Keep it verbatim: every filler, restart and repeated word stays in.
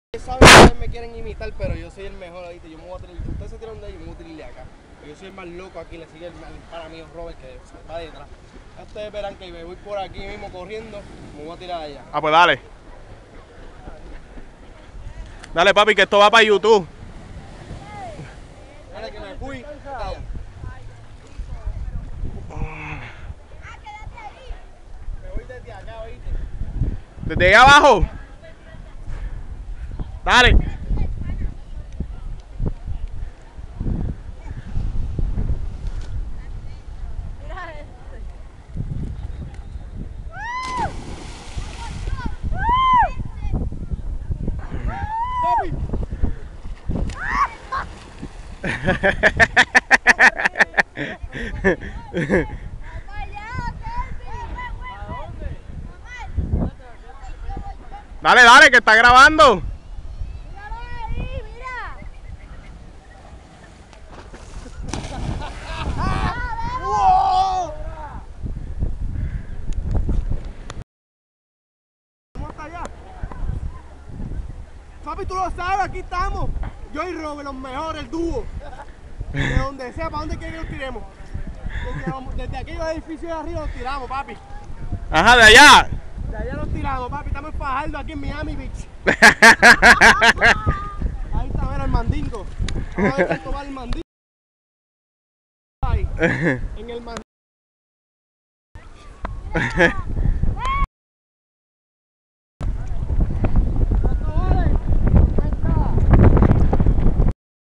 Saben que ustedes me quieren imitar, pero yo soy el mejor ahorita. Yo me voy a tirar, ustedes se tiran de ahí, yo me voy a tirarle acá. Yo soy el más loco aquí, le sigue el, el para mí Robert que está detrás. Ustedes verán que me voy por aquí mismo corriendo, me voy a tirar allá. Ah, pues dale. Dale, papi, que esto va para YouTube. Dale que me fui. Allá. Me voy desde acá, ¿oíste? Desde ahí abajo. Dale. Dale, dale, que está grabando. ¡Wow! ¿Cómo está allá? Papi, tú lo sabes, aquí estamos. Yo y Robert, los mejores, el dúo. De donde sea, ¿para dónde quieres que nos tiremos? Desde, desde aquellos edificios de arriba nos tiramos, papi. Ajá, de allá. De allá nos tiramos, papi. Estamos en Fajardo, aquí en Miami Beach. Ahí está, mira el mandingo. Vamos a ver cuánto vale el mandingo. Ahí, en el mandingo.